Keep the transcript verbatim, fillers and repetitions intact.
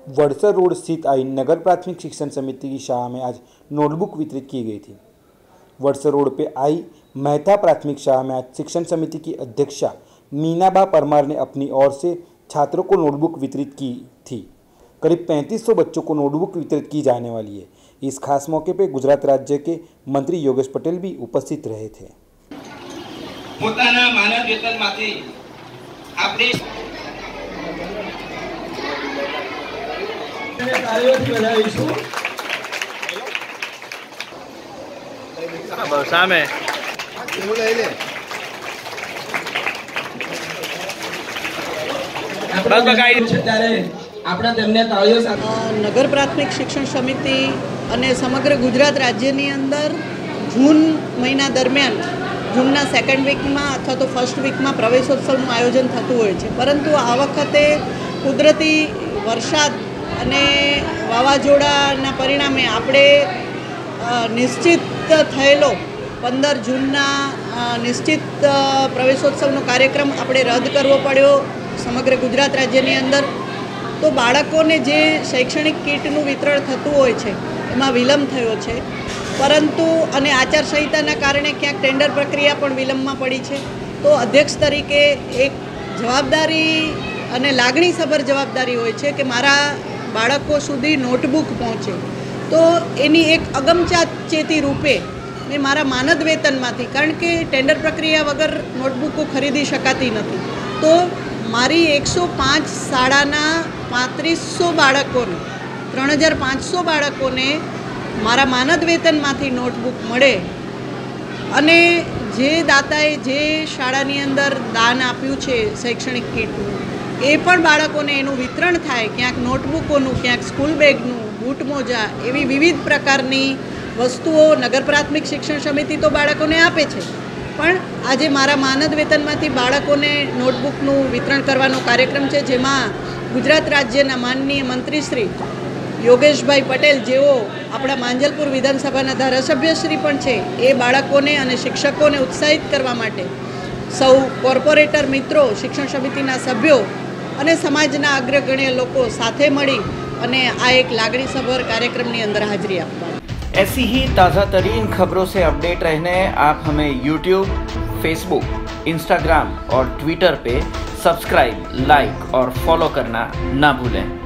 वड़सर road स्थित आई नगर प्राथमिक शिक्षण समिति की शाखा में आज नोटबुक वितरित की गई थी। वड़सर रोड पे आई मेहता प्राथमिक शाखा में आज शिक्षण समिति की अध्यक्षा मीनाबा परमार ने अपनी ओर से छात्रों को नोटबुक वितरित की थी। करीब पैंतीस सौ बच्चों को नोटबुक वितरित की जाने वाली है। इस खास मौके पे गुजरात राज्य के मंत्री योगेश पटेल भी उपस्थित रहे थे। પોતાના માનવ વેતનમાંથી આપણે સામે नगर प्राथमिक शिक्षण समिति અને સમગ્ર ગુજરાત રાજ્યની અંદર જૂન મહિના દરમિયાન જૂનના સેકન્ડ વીકમાં અથવા તો ફર્સ્ટ વીકમાં પ્રવેશોત્સવનું આયોજન થતું હોય છે, પરંતુ આ વખતે કુદરતી વરસાદ અને વાવાઝોડાના પરિણામે આપણે નિશ્ચિત થયેલો પંદર જૂનના નિશ્ચિત પ્રવેશોત્સવનો કાર્યક્રમ આપણે રદ કરવો પડ્યો સમગ્ર ગુજરાત રાજ્યની અંદર। તો બાળકોને જે શૈક્ષણિક કીટનું વિતરણ થતું હોય છે એમાં વિલંબ થયો છે, પરંતુ અને આચારસંહિતાના કારણે ક્યાંક ટેન્ડર પ્રક્રિયા પણ વિલંબમાં પડી છે। તો અધ્યક્ષ તરીકે એક જવાબદારી અને લાગણીસભર જવાબદારી હોય છે કે મારા બાળકો સુધી નોટબુક પહોંચે। તો એની એક અગમચેતી રૂપે મેં મારા માનદ વેતનમાંથી, કારણ કે ટેન્ડર પ્રક્રિયા વગર નોટબુકો ખરીદી શકાતી નથી, તો મારી એકસો પાંચ શાળાના પાંત્રીસો બાળકોને ત્રણ હજાર પાંચસો બાળકોને મારા માનદ વેતનમાંથી નોટબુક મળે અને જે દાતાએ જે શાળાની અંદર દાન આપ્યું છે શૈક્ષણિક કીટનું એ પણ બાળકોને એનું વિતરણ થાય, ક્યાંક નોટબુકોનું, ક્યાંક સ્કૂલ બેગનું, બૂટ મોજા એવી વિવિધ પ્રકારની વસ્તુઓ નગર પ્રાથમિક શિક્ષણ સમિતિ તો બાળકોને આપે છે, પણ આજે મારા માનદ વેતનમાંથી બાળકોને નોટબુકનું વિતરણ કરવાનો કાર્યક્રમ છે, જેમાં ગુજરાત રાજ્યના માનનીય મંત્રી શ્રી યોગેશભાઈ પટેલ જેઓ આપણા માંજલપુર વિધાનસભાના ધારાસભ્યશ્રી પણ છે, એ બાળકોને અને શિક્ષકોને ઉત્સાહિત કરવા માટે સૌ કોર્પોરેટર મિત્રો, શિક્ષણ સમિતિના સભ્યો અને સમાજના અગ્રગણ્ય લોકો સાથે મળી અને આ એક લાગણીસભર કાર્યક્રમની અંદર હાજરી આપવા। ऐसी ही ताज़ा तरीन खबरों से अपडेट रहने आप हमें यूट्यूब, फेसबुक, इंस्टाग्राम और ट्विटर पे सब्सक्राइब, लाइक और फॉलो करना ना भूलें।